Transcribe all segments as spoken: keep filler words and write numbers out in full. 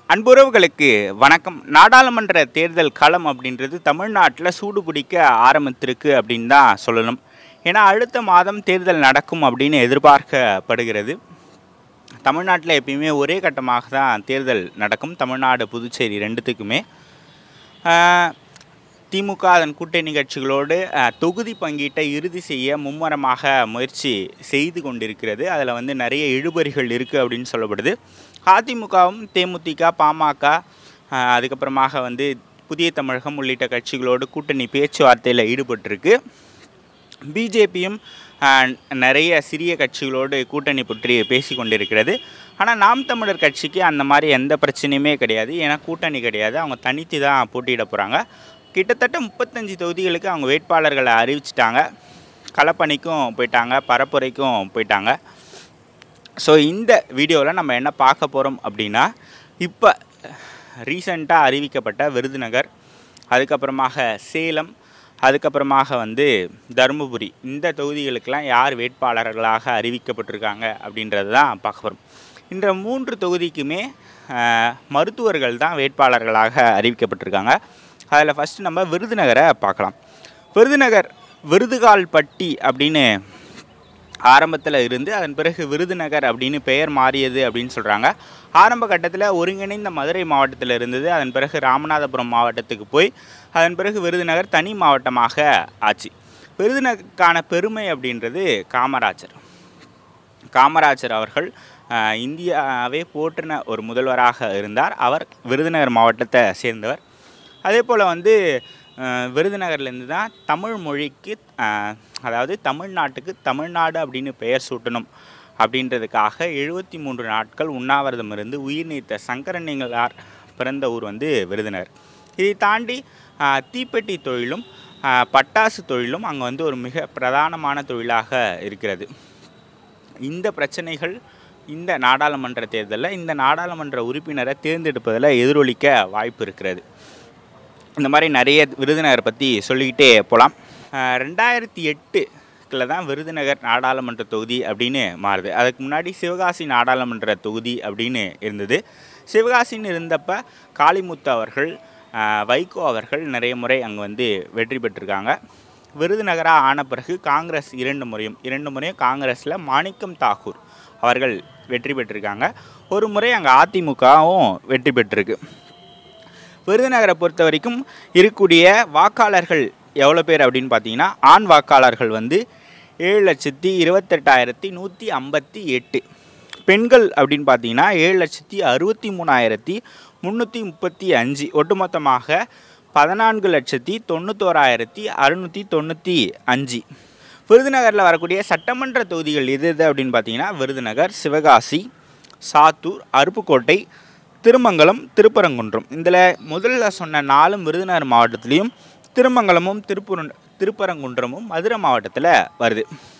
அன்புறவுகளுக்கு வணக்கம். நாடாளுமன்ற தேர்தல் களம் அப்படின்றது தமிழ்நாட்டில் சூடு பிடிக்க ஆரம்பித்திருக்கு அப்படின்னு தான் சொல்லணும். ஏன்னா அடுத்த மாதம் தேர்தல் நடக்கும் அப்படின்னு எதிர்பார்க்கப்படுகிறது. தமிழ்நாட்டில் எப்பயுமே ஒரே கட்டமாக தான் தேர்தல் நடக்கும். தமிழ்நாடு புதுச்சேரி ரெண்டுத்துக்குமே திமுக அதன் கூட்டணி கட்சிகளோடு தொகுதி பங்கீட்டை இறுதி செய்ய மும்முரமாக முயற்சி செய்து கொண்டிருக்கிறது. அதில் வந்து நிறைய இழுபறிகள் இருக்குது அப்படின்னு சொல்லப்படுது. அதிமுகவும் தேமுதிக, பாமக, அதுக்கப்புறமாக வந்து புதிய தமிழகம் உள்ளிட்ட கட்சிகளோடு கூட்டணி பேச்சுவார்த்தையில் ஈடுபட்டிருக்கு. பிஜேபியும் நிறைய சிறிய கட்சிகளோடு கூட்டணி பற்றி பேசி கொண்டிருக்கிறது. ஆனால் நாம் தமிழர் கட்சிக்கு அந்த மாதிரி எந்த பிரச்சனையுமே கிடையாது. ஏன்னா கூட்டணி கிடையாது, அவங்க தனித்து தான் போட்டியிட போகிறாங்க. கிட்டத்தட்ட முப்பத்தஞ்சு தொகுதிகளுக்கு அவங்க வேட்பாளர்களை அறிவிச்சிட்டாங்க. களப்பணிக்கும் போயிட்டாங்க, பரப்புரைக்கும் போயிட்டாங்க. ஸோ இந்த வீடியோவில் நம்ம என்ன பார்க்க போகிறோம் அப்படின்னா, இப்போ ரீசண்டாக அறிவிக்கப்பட்ட விருதுநகர், அதுக்கப்புறமாக சேலம், அதுக்கப்புறமாக வந்து தர்மபுரி, இந்த தொகுதிகளுக்கெல்லாம் யார் வேட்பாளர்களாக அறிவிக்கப்பட்டிருக்காங்க அப்படின்றது தான் பார்க்க போகிறோம். இந்த மூன்று தொகுதிக்குமே மருத்துவர்கள் தான் வேட்பாளர்களாக அறிவிக்கப்பட்டிருக்காங்க. அதில் ஃபஸ்ட்டு நம்ம விருதுநகரை பார்க்கலாம். விருதுநகர் விருதுகால்பட்டி அப்படின்னு ஆரம்பத்தில் இருந்து அதன் பிறகு விருதுநகர் அப்படின்னு பெயர் மாறியது அப்படின்னு சொல்கிறாங்க. ஆரம்ப கட்டத்தில் ஒருங்கிணைந்த மதுரை மாவட்டத்தில் இருந்தது. அதன் பிறகு ராமநாதபுரம் மாவட்டத்துக்கு போய் அதன் பிறகு விருதுநகர் தனி மாவட்டமாக ஆச்சு. விருதுநகருக்கான பெருமை அப்படின்றது காமராஜர். காமராஜர் அவர்கள் இந்தியாவே போற்றின ஒரு முதல்வராக இருந்தார். அவர் விருதுநகர் மாவட்டத்தை சேர்ந்தவர். அதே போல் வந்து விருதுநகர்லேருந்து தான் தமிழ் மொழிக்கு, அதாவது தமிழ்நாட்டுக்கு தமிழ்நாடு அப்படின்னு பெயர் சூட்டணும் அப்படின்றதுக்காக எழுபத்தி மூன்று நாட்கள் உண்ணாவிரதம் இருந்து உயிர் நீத்த சங்கரனிங்களார் பிறந்த ஊர் வந்து விருதுநகர். இதை தாண்டி தீப்பெட்டி தொழிலும் பட்டாசு தொழிலும் அங்கே வந்து ஒரு மிக பிரதானமான தொழிலாக இருக்கிறது. இந்த பிரச்சனைகள் இந்த நாடாளுமன்ற தேர்தலில் இந்த நாடாளுமன்ற உறுப்பினரை தேர்ந்தெடுப்பதில் எதிரொலிக்க வாய்ப்பு இருக்கிறது. இந்த மாதிரி நிறைய விருதுநகர் பற்றி சொல்லிக்கிட்டே போகலாம். ரெண்டாயிரத்தி எட்டுக்கில் தான் விருதுநகர் நாடாளுமன்ற தொகுதி அப்படின்னு மாறுது. அதுக்கு முன்னாடி சிவகாசி நாடாளுமன்ற தொகுதி அப்படின்னு இருந்தது. சிவகாசின்னு இருந்தப்போ காளிமுத்து அவர்கள், வைகோ அவர்கள் நிறைய முறை அங்கே வந்து வெற்றி பெற்றிருக்காங்க. விருதுநகராக ஆன பிறகு காங்கிரஸ் இரண்டு முறையும் இரண்டு முறையும் காங்கிரஸில் மாணிக்கம் தாக்கூர் அவர்கள் வெற்றி பெற்றிருக்காங்க. ஒரு முறை அங்கே அதிமுகவும் வெற்றி பெற்றிருக்கு. விருதுநகரை பொறுத்த வரைக்கும் இருக்கக்கூடிய வாக்காளர்கள் எவ்வளோ பேர் அப்படின்னு பார்த்தீங்கன்னா, ஆண் வாக்காளர்கள் வந்து ஏழு லட்சத்தி இருபத்தெட்டாயிரத்தி நூற்றி ஐம்பத்தி எட்டு, பெண்கள் அப்படின்னு பார்த்தீங்கன்னா ஏழு லட்சத்தி அறுபத்தி மூணாயிரத்தி முந்நூற்றி முப்பத்தி அஞ்சு, ஒட்டுமொத்தமாக பதினான்கு லட்சத்தி தொண்ணூத்தோராயிரத்தி அறுநூற்றி தொண்ணூற்றி அஞ்சு. விருதுநகரில் வரக்கூடிய சட்டமன்ற தொகுதிகள் எது எது அப்படின்னு பார்த்தீங்கன்னா, விருதுநகர், சிவகாசி, சாத்தூர், அருப்புக்கோட்டை, திருமங்கலம், திருப்பரங்குன்றம். இதில் முதல்ல சொன்ன நாலும் விருதுநகர் மாவட்டத்திலையும் திருமங்கலமும் திருப்பூர் திருப்பரங்குன்றமும் மதுரை மாவட்டத்தில் வருது.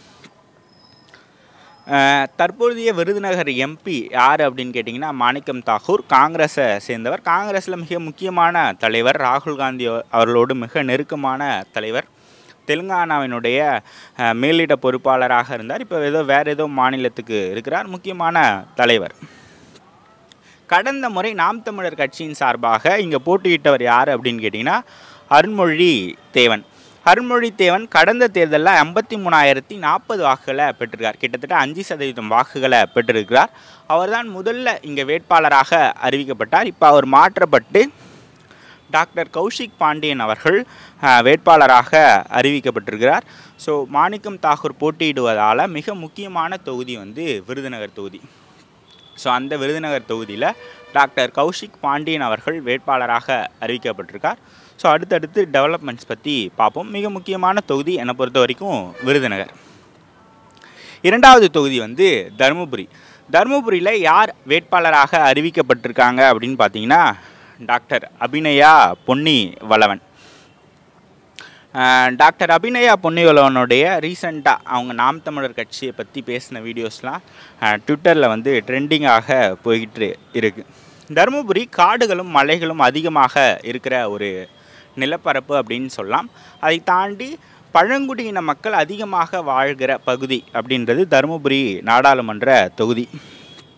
தற்போதைய விருதுநகர் எம்பி யார் அப்படின்னு கேட்டிங்கன்னா மாணிக்கம் தாக்கூர், காங்கிரஸை சேர்ந்தவர். காங்கிரஸில் மிக முக்கியமான தலைவர். ராகுல் காந்தி அவர்களோடு மிக நெருக்கமான தலைவர். தெலுங்கானாவினுடைய மேலிட பொறுப்பாளராக இருந்தார். இப்போ ஏதோ வேறு ஏதோ மாநிலத்துக்கு இருக்கிறார். முக்கியமான தலைவர். கடந்த முறை நாம் தமிழர் கட்சியின் சார்பாக இங்கே போட்டியிட்டவர் யார் அப்படின்னு கேட்டிங்கன்னா அருண்மொழி தேவன். அருண்மொழி தேவன் கடந்த தேர்தலில் ஐம்பத்தி மூணாயிரத்தி நாற்பது வாக்குகளை பெற்றிருக்கார். கிட்டத்தட்ட அஞ்சு சதவீதம் வாக்குகளை பெற்றிருக்கிறார். அவர் தான் முதல்ல இங்கே வேட்பாளராக அறிவிக்கப்பட்டார். இப்போ அவர் மாற்றப்பட்டு டாக்டர் கௌஷிக் பாண்டியன் அவர்கள் வேட்பாளராக அறிவிக்கப்பட்டிருக்கிறார். ஸோ மாணிக்கம் தாக்கூர் போட்டியிடுவதால் மிக முக்கியமான தொகுதி வந்து விருதுநகர் தொகுதி. ஸோ அந்த விருதுநகர் தொகுதியில் டாக்டர் கௌஷிக் பாண்டியன் அவர்கள் வேட்பாளராக அறிவிக்கப்பட்டிருக்கார். ஸோ அடுத்தடுத்து டெவலப்மெண்ட்ஸ் பற்றி பார்ப்போம். மிக முக்கியமான தொகுதி என்னை பொறுத்த வரைக்கும் விருதுநகர். இரண்டாவது தொகுதி வந்து தர்மபுரி. தர்மபுரியில் யார் வேட்பாளராக அறிவிக்கப்பட்டிருக்காங்க அப்படின்னு பார்த்தீங்கன்னா டாக்டர் அபிநயா பொன்னி வளவன். டாக்டர் அபிநயா பொன்னிவளவனுடைய ரீசெண்டாக அவங்க நாம் தமிழர் கட்சியை பற்றி பேசின வீடியோஸ்லாம் ட்விட்டரில் வந்து ட்ரெண்டிங்காக போய்கிட்டு இருக்குது. தருமபுரி காடுகளும் மலைகளும் அதிகமாக இருக்கிற ஒரு நிலப்பரப்பு அப்படின்னு சொல்லலாம். அதை தாண்டி பழங்குடியின மக்கள் அதிகமாக வாழ்கிற பகுதி அப்படின்றது தருமபுரி நாடாளுமன்ற தொகுதி.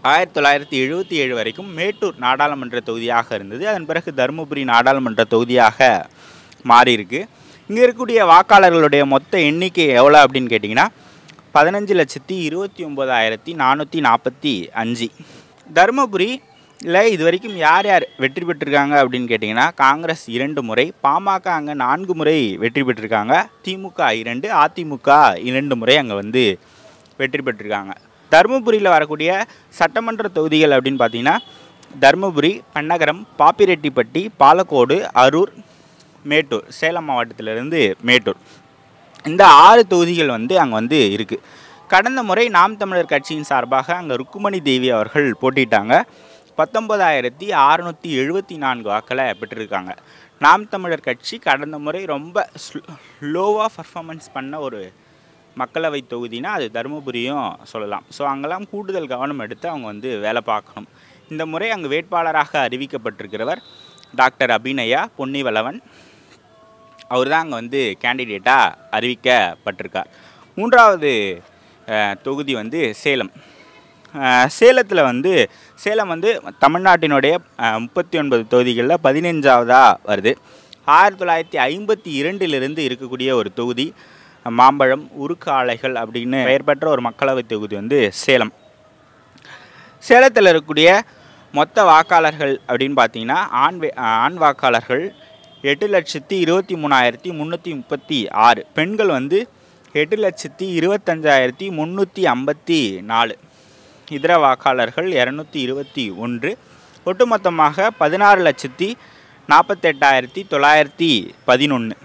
ஆயிரத்தி தொள்ளாயிரத்தி எழுபத்தி ஏழு வரைக்கும் மேட்டூர் நாடாளுமன்ற தொகுதியாக இருந்தது. அதன் பிறகு தருமபுரி நாடாளுமன்ற தொகுதியாக மாறியிருக்கு. இங்கே இருக்கக்கூடிய வாக்காளர்களுடைய மொத்த எண்ணிக்கை எவ்வளோ அப்படின்னு கேட்டிங்கன்னா பதினஞ்சு லட்சத்தி இருபத்தி ஒம்பதாயிரத்தி நானூற்றி நாற்பத்தி அஞ்சு. தருமபுரியில் இது வரைக்கும் யார் யார் வெற்றி பெற்றிருக்காங்க அப்படின்னு கேட்டிங்கன்னா காங்கிரஸ் இரண்டு முறை, பாமக அங்கே நான்கு முறை வெற்றி பெற்றிருக்காங்க, திமுக இரண்டு, அதிமுக இரண்டு முறை அங்கே வந்து வெற்றி பெற்றிருக்காங்க. தருமபுரியில் வரக்கூடிய சட்டமன்ற தொகுதிகள் அப்படின்னு பார்த்தீங்கன்னா தருமபுரி, பன்னகரம், பாப்பிரெட்டிப்பட்டி, பாலக்கோடு, அரூர், மேட்டூர், சேலம் மாவட்டத்திலிருந்து மேட்டூர், இந்த ஆறு தொகுதிகள் வந்து அங்கே வந்து இருக்குது. கடந்த முறை நாம் தமிழர் கட்சியின் சார்பாக அங்கே ருக்குமணி தேவி அவர்கள் போட்டிட்டாங்க. பத்தொன்பதாயிரத்தி அறுநூற்றி எழுபத்தி நான்கு வாக்களை பெற்றிருக்காங்க. நாம் தமிழர் கட்சி கடந்த முறை ரொம்ப ஸ்லோவாக பர்ஃபார்மன்ஸ் பண்ண ஒரு மக்களவை தொகுதினா அது தருமபுரியும் சொல்லலாம். ஸோ அங்கெல்லாம் கூடுதல் கவனம் எடுத்து அவங்க வந்து வேலை பார்க்கணும். இந்த முறை அங்கு வேட்பாளராக அறிவிக்கப்பட்டிருக்கிறவர் டாக்டர் அபிநயா பொன்னிவளவன். அவர் தான் அங்கே வந்து கேண்டிடேட்டாக அறிவிக்கப்பட்டிருக்கார். மூன்றாவது தொகுதி வந்து சேலம். சேலத்தில் வந்து சேலம் வந்து தமிழ்நாட்டினுடைய முப்பத்தி ஒன்பது தொகுதிகளில் பதினஞ்சாவதாக வருது. ஆயிரத்தி தொள்ளாயிரத்தி ஐம்பத்தி இரண்டிலிருந்து இருக்கக்கூடிய ஒரு தொகுதி. மாம்பழம், உருக்கு ஆலைகள் அப்படின்னு பெயர் பெற்ற ஒரு மக்களவை தொகுதி வந்து சேலம். சேலத்தில் இருக்கக்கூடிய மொத்த வாக்காளர்கள் அப்படின்னு பார்த்தீங்கன்னா ஆண் ஆண் வாக்காளர்கள் எட்டு லட்சத்தி இருபத்தி மூணாயிரத்தி முந்நூற்றி முப்பத்தி ஆறு, பெண்கள் வந்து எட்டு லட்சத்தி இருபத்தஞ்சாயிரத்தி முந்நூற்றி ஐம்பத்தி நாலு, இதர வாக்காளர்கள் இரநூத்தி இருபத்தி ஒன்று. ஒட்டுமொத்தமாக பதினாறு லட்சத்தி நாற்பத்தெட்டாயிரத்தி தொள்ளாயிரத்தி பதினொன்று.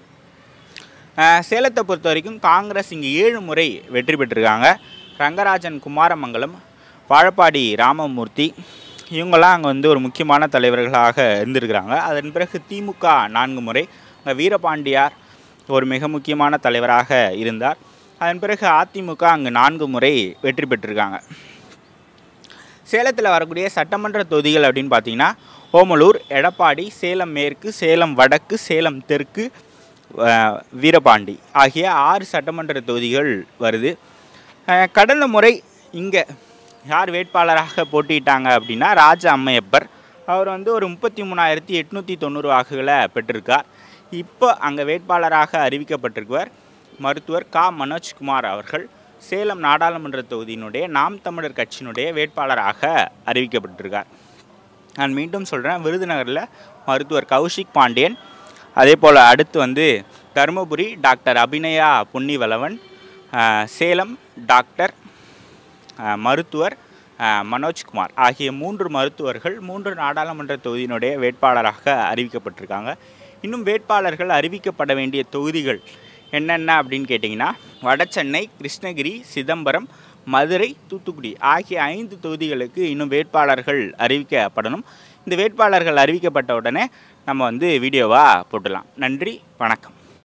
சேலத்தை பொறுத்த வரைக்கும் காங்கிரஸ் இங்கே ஏழு முறை வெற்றி பெற்றிருக்காங்க. ரங்கராஜன் குமாரமங்கலம், வாழப்பாடி ராமமூர்த்தி இவங்கெல்லாம் அங்கே வந்து ஒரு முக்கியமான தலைவர்களாக இருந்திருக்கிறாங்க. அதன் பிறகு திமுக நான்கு முறை, அங்கே வீரபாண்டியார் ஒரு மிக முக்கியமான தலைவராக இருந்தார். அதன் பிறகு அதிமுக அங்கு நான்கு முறை வெற்றி பெற்றிருக்காங்க. சேலத்தில் வரக்கூடிய சட்டமன்ற தொகுதிகள் அப்படின்னு பார்த்தீங்கன்னா ஓமலூர், எடப்பாடி, சேலம் மேற்கு, சேலம் வடக்கு, சேலம் தெற்கு, வீரபாண்டி ஆகிய ஆறு சட்டமன்ற தொகுதிகள் வருது. கடந்த முறை இங்கே யார் வேட்பாளராக போட்டிட்டாங்க அப்படின்னா ராஜா அம்மையப்பர். அவர் வந்து ஒரு முப்பத்தி மூணாயிரத்தி எட்நூற்றி தொண்ணூறு வாக்குகளை பெற்றிருக்கார். இப்போ அங்கே வேட்பாளராக அறிவிக்கப்பட்டிருக்கவர் மருத்துவர் கா மனோஜ்குமார் அவர்கள். சேலம் நாடாளுமன்ற தொகுதியினுடைய நாம் தமிழர் கட்சியினுடைய வேட்பாளராக அறிவிக்கப்பட்டிருக்கார். நான் மீண்டும் சொல்கிறேன், விருதுநகரில் மருத்துவர் கௌஷிக் பாண்டியன், அதே போல் அடுத்து வந்து தருமபுரி டாக்டர் அபிநயா பொன்னிவளவன், சேலம் டாக்டர் மருத்துவர் மனோஜ்குமார் ஆகிய மூன்று மருத்துவர்கள் மூன்று நாடாளுமன்ற தொகுதியினுடைய வேட்பாளராக அறிவிக்கப்பட்டிருக்காங்க. இன்னும் வேட்பாளர்கள் அறிவிக்கப்பட வேண்டிய தொகுதிகள் என்னென்ன அப்படின்னு கேட்டிங்கன்னா வடசென்னை, கிருஷ்ணகிரி, சிதம்பரம், மதுரை, தூத்துக்குடி ஆகிய ஐந்து தொகுதிகளுக்கு இன்னும் வேட்பாளர்கள் அறிவிக்கப்படணும். இந்த வேட்பாளர்கள் அறிவிக்கப்பட்ட உடனே நம்ம வந்து வீடியோவாக போட்டுடலாம். நன்றி, வணக்கம்.